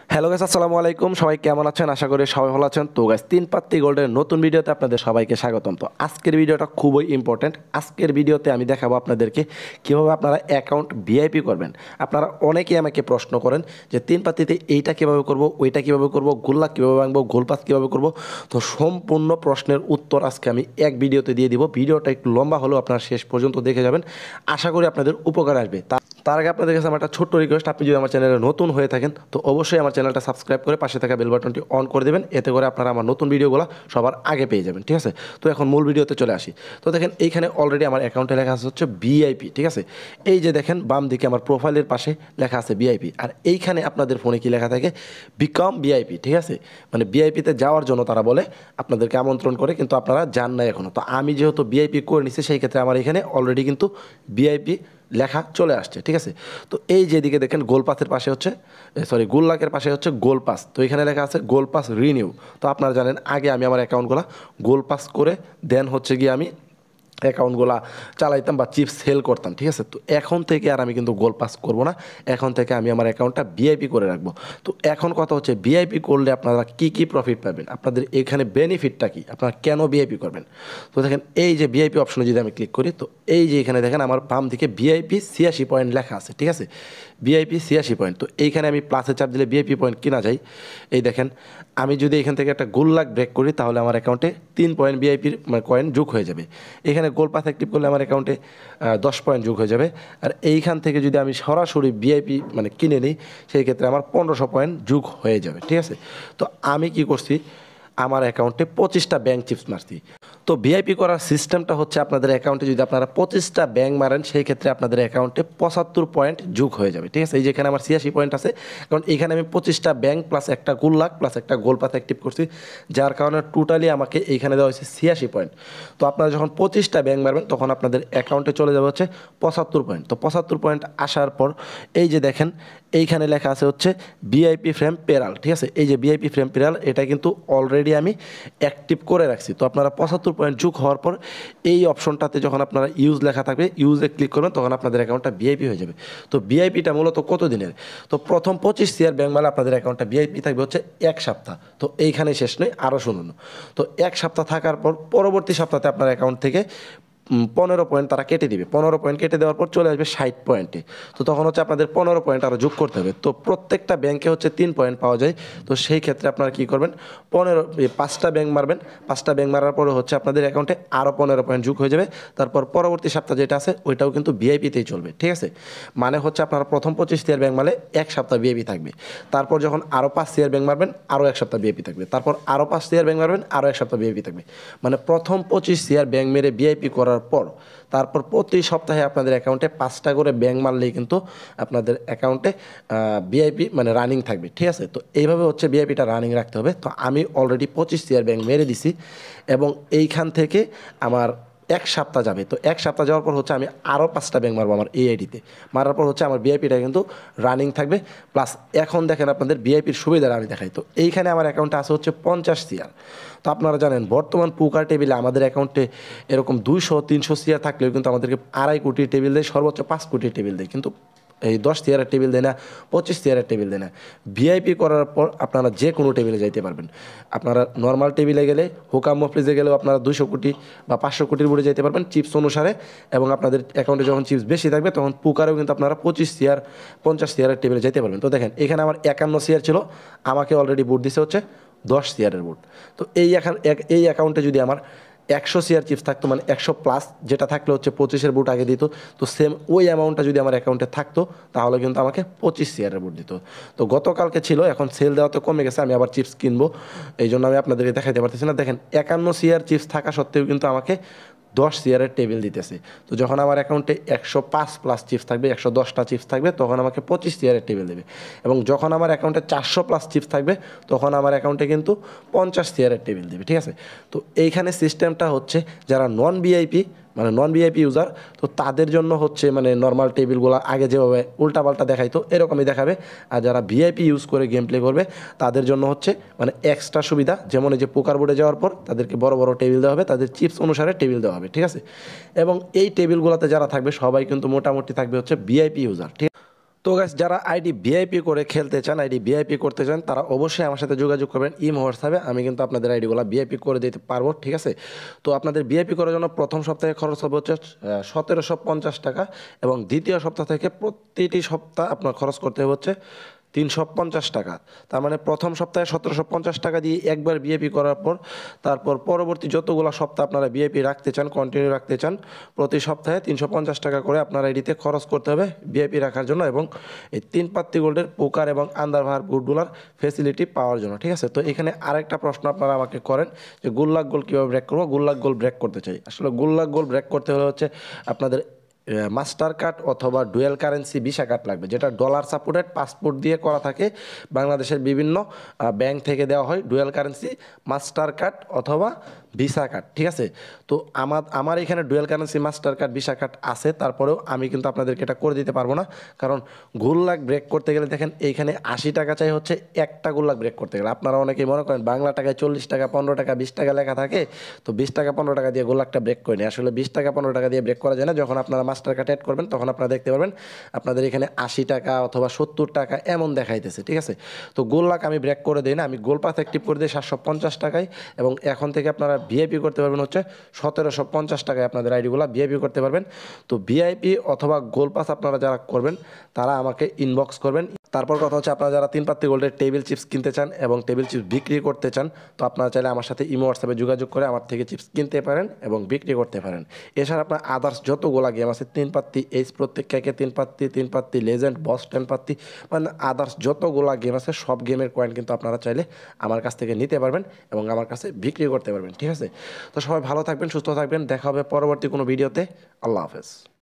Hello guys, আসসালামু আলাইকুম। সবাই কেমন আছেন? আশা করি সবাই ভালো আছেন। তো গাইস, তিনপাত্তি গোল্ডের নতুন ভিডিওতে আপনাদের সবাইকে স্বাগতম। তো আজকের ভিডিওটা খুবই ইম্পর্টেন্ট। আজকের ভিডিওতে আমি দেখাবো আপনাদেরকে কীভাবে আপনারা অ্যাকাউন্ট ভিআইপি করবেন। আপনারা অনেকেই আমাকে প্রশ্ন করেন যে তিনপাত্তিতে এইটা কীভাবে করব, ওইটা কীভাবে করব, গোল্লাক কীভাবে ভাঙবো, গোলপাস কীভাবে করব। তো সম্পূর্ণ প্রশ্নের উত্তর আজকে আমি এক ভিডিওতে দিয়ে দিব। ভিডিওটা একটু লম্বা হলেও আপনারা শেষ পর্যন্ত দেখে যাবেন। আশা করি আপনাদের উপকার আসবে। তার আগে আপনাদের কাছে আমার একটা ছোট্ট রিকোয়েস্ট, আপনি যদি আমার চ্যানেলে নতুন হয়ে থাকেন তো অবশ্যই আমার চ্যানেলটা সাবস্ক্রাইব করে পাশে থাকা বেল বাটনটি অন করে দেবেন। এতে করে আপনারা আমার নতুন ভিডিওগুলো সবার আগে পেয়ে যাবেন, ঠিক আছে? তো এখন মূল ভিডিওতে চলে আসি। তো দেখেন, এইখানে অলরেডি আমার অ্যাকাউন্টে লেখা আছে হচ্ছে ভিআইপি, ঠিক আছে? এই যে দেখেন বাম দিকে আমার প্রোফাইলের পাশে লেখা আছে ভিআইপি, আর এইখানে আপনাদের ফোনে কি লেখা থাকে, বিকাম ভিআইপি, ঠিক আছে? মানে ভিআইপিতে যাওয়ার জন্য তারা বলে আপনাদেরকে আমন্ত্রণ করে, কিন্তু আপনারা যান না এখনও। তো আমি যেহেতু ভিআইপি করে নিচ্ছি, সেই ক্ষেত্রে আমার এখানে অলরেডি কিন্তু ভিআইপি লেখা চলে আসছে, ঠিক আছে? তো এই যেদিকে দেখেন গোলপাসের পাশে হচ্ছে গোল্লাকের পাশে হচ্ছে গোলপাস। তো এখানে লেখা আছে গোলপাস রিনিউ। তো আপনারা জানেন আগে আমি আমার অ্যাকাউন্টগুলো গোলপাস করে দেন হচ্ছে গিয়ে আমি অ্যাকাউন্টগুলো চালাইতাম বা চিপস সেল করতাম, ঠিক আছে? তো এখন থেকে আর আমি কিন্তু গোল পাস করবো না। এখন থেকে আমি আমার অ্যাকাউন্টটা ভিআইপি করে রাখবো। তো এখন কথা হচ্ছে, ভিআইপি করলে আপনারা কী কী প্রফিট পাবেন, আপনাদের এখানে বেনিফিটটা কী, আপনারা কেন ভিআইপি করবেন। তো দেখেন, এই যে ভিআইপি অপশনে যদি আমি ক্লিক করি, তো এই যে এখানে দেখেন আমার বাম দিকে ভিআইপি 86 পয়েন্ট লেখা আছে, ঠিক আছে? VIP 86 point. তো এইখানে আমি প্লাসে চাপ দিলে ভিআইপি পয়েন্ট কিনা যায়। এই দেখেন, আমি যদি এখান থেকে একটা গোল্লাক ব্রেক করি তাহলে আমার অ্যাকাউন্টে 3 পয়েন্ট ভিআইপির কয়েন যোগ হয়ে যাবে। এখানে গোলপাস অ্যাক্টিভ করলে আমার অ্যাকাউন্টে 10 পয়েন্ট যোগ হয়ে যাবে। আর এইখান থেকে যদি আমি সরাসরি ভিআইপি কিনে নিই, সেই ক্ষেত্রে আমার 1500 পয়েন্ট যোগ হয়ে যাবে, ঠিক আছে? তো আমি কি করছি, আমার অ্যাকাউন্টে 25টা ব্যাঙ্ক চিপস মারছি। তো ভিআইপি করার সিস্টেমটা হচ্ছে, আপনাদের অ্যাকাউন্টে যদি আপনারা 25টা ব্যাঙ্ক মারেন, সেই ক্ষেত্রে আপনাদের অ্যাকাউন্টে 75 পয়েন্ট যোগ হয়ে যাবে, ঠিক আছে? এই যেখানে আমার 86 পয়েন্ট আছে, কারণ এখানে আমি 25টা ব্যাঙ্ক প্লাস একটা গোল্লাক প্লাস একটা গোলপাস অ্যাক্টিভ করছি, যার কারণে টোটালি আমাকে এইখানে দেওয়া হয়েছে 86 পয়েন্ট। তো আপনারা যখন 25টা ব্যাঙ্ক মারবেন তখন আপনাদের অ্যাকাউন্টে চলে যাবে হচ্ছে 75 পয়েন্ট। তো 75 পয়েন্ট আসার পর এই যে দেখেন, এইখানে লেখা আছে হচ্ছে ভিআইপি ফ্রেম পেরাল, ঠিক আছে? এই যে ভিআইপি ফ্রেম পেরাল, এটা কিন্তু অলরেডি আমি অ্যাক্টিভ করে রাখছি। তো আপনারা 75 পয়েন্ট যোগ হওয়ার পর এই অপশনটাতে যখন আপনারা ইউজ লেখা থাকবে, ইউজে ক্লিক করবেন, তখন আপনাদের অ্যাকাউন্টটা ভিআইপি হয়ে যাবে। তো ভিআইপিটা মূলত কত দিনের? তো প্রথম 25 শেয়ার ব্যাঙ্ক মালে আপনাদের অ্যাকাউন্টটা ভিআইপি থাকবে হচ্ছে 1 সপ্তাহ। তো এইখানে শেষ নয়, আরও শুনুন। তো 1 সপ্তাহ থাকার পর পরবর্তী সপ্তাহে আপনার অ্যাকাউন্ট থেকে 15 পয়েন্ট তারা কেটে দিবে। 15 পয়েন্ট কেটে দেওয়ার পর চলে আসবে 60 পয়েন্টে। তো তখন হচ্ছে আপনাদের 15 পয়েন্ট আরও যোগ করতে হবে। তো প্রত্যেকটা ব্যাংকে হচ্ছে 3 পয়েন্ট পাওয়া যায়। তো সেই ক্ষেত্রে আপনারা কী করবেন, 5টা ব্যাংক মারবেন। 5টা ব্যাংক মারার পরে হচ্ছে আপনাদের অ্যাকাউন্টে আরও 15 পয়েন্ট যোগ হয়ে যাবে। তারপর পরবর্তী সপ্তাহ যেটা আছে ওইটাও কিন্তু ভিআইপিতেই চলবে, ঠিক আছে? মানে হচ্ছে আপনারা প্রথম 25 শেয়ার ব্যাংক মারলে 1 সপ্তাহ ভিআইপি থাকবে। তারপর যখন আরও 5 শেয়ার ব্যাংক মারবেন, আরও 1 সপ্তাহ ভিআইপি থাকবে। তারপর আরও 5 শেয়ার ব্যাংক মারবেন, আরও 1 সপ্তাহ ভিআইপি থাকবে। মানে প্রথম 25 শেয়ার ব্যাংক মেরে ভিআইপি করার পর তারপর প্রতি সপ্তাহে আপনাদের অ্যাকাউন্টে 5টা করে ব্যাঙ্ক মারলেই কিন্তু আপনাদের অ্যাকাউন্টে ভিআইপি রানিং থাকবে, ঠিক আছে? তো এইভাবে হচ্ছে ভিআইপিটা রানিং রাখতে হবে। তো আমি অলরেডি 25 শেয়ার ব্যাঙ্ক মেরে দিছি এবং এইখান থেকে আমার 1 সপ্তাহ যাবে। তো 1 সপ্তাহ যাওয়ার পর হচ্ছে আমি আরও 5টা ব্যাঙ্ক মারবো আমার এই আইডিতে। মারার পর হচ্ছে আমার ভিআইপিটা কিন্তু রানিং থাকবে। প্লাস এখন দেখেন আপনাদের ভিআইপির সুবিধাটা আমি দেখাই। তো এইখানে আমার অ্যাকাউন্টে আছে হচ্ছে 50 শেয়ার। তো আপনারা জানেন বর্তমান পুকার টেবিলে আমাদের অ্যাকাউন্টে এরকম 200-300 শেয়ার থাকলেও কিন্তু আমাদেরকে 2.5 কোটি টেবিল দেয়, সর্বোচ্চ 5 কোটি টেবিল দেয়, কিন্তু এই 10 শেয়ারের টেবিল দেয় না, 25 শেয়ারের টেবিল দেয় না। ভিআইপি করার পর আপনারা যে কোনো টেবিলে যাইতে পারবেন। আপনারা নর্মাল টেবিলে গেলে, হুকাম মফলিজে গেলেও আপনারা 200 কোটি বা 500 কোটির উপরে যেতে পারবেন চিপস অনুসারে। এবং আপনাদের অ্যাকাউন্টে যখন চিপস বেশি থাকবে তখন পুকারেও কিন্তু আপনারা 25 শেয়ার 50 শেয়ারের টেবিলে যেতে পারবেন। তো দেখেন, এখানে আমার 51 শেয়ার ছিল, আমাকে অলরেডি বুট দিছে হচ্ছে 10 শেয়ারের বুট। তো এই অ্যাকাউন্টে যদি আমার 100 শেয়ার চিপস থাকতো, 100 প্লাস, যেটা থাকলে হচ্ছে 25-এর বুট আগে দিত, তো সেম ওই অ্যামাউন্টটা যদি আমার অ্যাকাউন্টে থাকতো তাহলে কিন্তু আমাকে 25 শেয়ারের বুট দিত। তো গতকালকে ছিল, এখন সেল দেওয়াতে কমে গেছে, আমি আবার চিপস কিনবো, এই জন্য আমি আপনাদেরকে দেখাতে পারতেছি না। দেখেন, 51 শেয়ার চিপস থাকা সত্ত্বেও কিন্তু আমাকে 10 শেয়ারের টেবিল দিতেছে। তো যখন আমার অ্যাকাউন্টে 105 প্লাস চিপস থাকবে, 110টা চিপস থাকবে, তখন আমাকে 25 শেয়ারের টেবিল দেবে। এবং যখন আমার অ্যাকাউন্টে 400 প্লাস চিপস থাকবে, তখন আমার অ্যাকাউন্টে কিন্তু 50 শেয়ারের টেবিল দেবে, ঠিক আছে? তো এইখানে সিস্টেমটা হচ্ছে, যারা নন ভিআইপি ইউজার, তো তাদের জন্য হচ্ছে নর্মাল টেবিলগুলো আগে যেভাবে উল্টাপাল্টা দেখাইতো এরকমই দেখাবে। আর যারা ভিআইপি ইউজ করে গেম প্লে করবে তাদের জন্য হচ্ছে এক্সট্রা সুবিধা, যেমন এই যে পোকার বোর্ডে যাওয়ার পর তাদেরকে বড় বড় টেবিল দেওয়া হবে, তাদের চিপস অনুসারে টেবিল দেওয়া হবে, ঠিক আছে? এবং এই টেবিলগুলোতে যারা থাকবে সবাই কিন্তু মোটামুটি থাকবে হচ্ছে ভিআইপি ইউজার, ঠিক। তো গাইস যারা আইডি ভিআইপি করে খেলতে চান, আইডি ভিআইপি করতে চান, তারা অবশ্যই আমার সাথে যোগাযোগ করবেন ইমো হোয়াটসঅ্যাপে। আমি কিন্তু আপনাদের আইডিগুলো ভিআইপি করে দিতে পারবো, ঠিক আছে। তো আপনাদের ভিআইপি করার জন্য প্রথম সপ্তাহে খরচ হবে হচ্ছে 1750 টাকা, এবং দ্বিতীয় সপ্তাহ থেকে প্রতিটি সপ্তাহ আপনার খরচ করতে হবে হচ্ছে 350 টাকা। তার মানে প্রথম সপ্তাহে 1750 টাকা দিয়ে একবার বিএপি করার পর তারপর পরবর্তী যতগুলো সপ্তাহ আপনারা বিএপি রাখতে চান, কন্টিনিউ রাখতে চান, প্রতি সপ্তাহে 350 টাকা করে আপনার আইডিতে খরচ করতে হবে বিএপি রাখার জন্য, এবং এই 3 পাত্তি গোল্ডের পোকার এবং আন্দারভার বুটগুলার ফেসিলিটি পাওয়ার জন্য, ঠিক আছে। তো এখানে আরেকটা প্রশ্ন আপনারা আমাকে করেন যে গুল্লাক গোল কীভাবে ব্রেক করবো। গুল্লাক গোল ব্রেক করতে চাই, আসলে গুল্লাক গোল ব্রেক করতে হলে হচ্ছে আপনাদের মাস্টার কার্ড অথবা ডুয়েল কারেন্সি ভিসা কার্ড লাগবে, যেটা ডলার সাপোর্টেড পাসপোর্ট দিয়ে করা থাকে। বাংলাদেশের বিভিন্ন ব্যাংক থেকে দেওয়া হয় ডুয়েল কারেন্সি মাস্টার কার্ড অথবা ভিসা কার্ড, ঠিক আছে। তো আমার এখানে dual currency master card visa card আছে, তারপরেও আমি কিন্তু আপনাদেরকে এটা করে দিতে পারবো না, কারণ গুল্লাক ব্রেক করতে গেলে দেখেন এইখানে 80 টাকা চাই হচ্ছে একটা গুল্লাক ব্রেক করতে গেলে। আপনারা অনেকেই মনে করেন বাংলা টাকায় 40 টাকা, 15 টাকা, 20 টাকা লেখা থাকে, তো 20 টাকা 15 টাকা দিয়ে গুল্লাকটা ব্রেক করে নেই। আসলে 20 টাকা 15 টাকা দিয়ে ব্রেক করা যায় না। যখন আপনারা মাস্টার কার্ড অ্যাড করবেন তখন আপনারা দেখতে পারবেন আপনাদের এখানে 80 টাকা অথবা 70 টাকা এমন দেখাইতেছে, ঠিক আছে। তো গুল্লাক আমি ব্রেক করে দিই না, আমি গোল পাস অ্যাক্টিভ করে দিই 750 টাকায়, এবং এখন থেকে আপনারা ভিআইপি করতে পারবেন হচ্ছে 1750 টাকায় আপনাদের আইডিগুলো ভিআইপি করতে পারবেন। তো ভিআইপি অথবা গোল পাস আপনারা যারা করবেন তারা আমাকে ইনবক্স করবেন। তারপর কথা হচ্ছে আপনারা যারা 3 পাত্তি গোল্ডের টেবিল চিপস কিনতে চান এবং টেবিল চিপস বিক্রি করতে চান, তো আপনারা চাইলে আমার সাথে ইমো হোয়াটসঅ্যাপে যোগাযোগ করে আমার থেকে চিপস কিনতে পারেন এবং বিক্রি করতে পারেন। এছাড়া আপনার আদার্স যতগুলো গেম আছে 3 পাত্তি এইচ প্রত্যেক ক্যাকে 3 পাত্তি, 3 পাত্তি লেজেন্ড, বস 10 পাত্তি, মানে আদার্স যতগুলো গেম আছে সব গেমের কয়েন কিন্তু আপনারা চাইলে আমার কাছ থেকে নিতে পারবেন এবং আমার কাছে বিক্রি করতে পারবেন, ঠিক আছে। তো সবাই ভালো থাকবেন, সুস্থ থাকবেন, দেখা হবে পরবর্তী কোনো ভিডিওতে। আল্লাহ হাফেজ।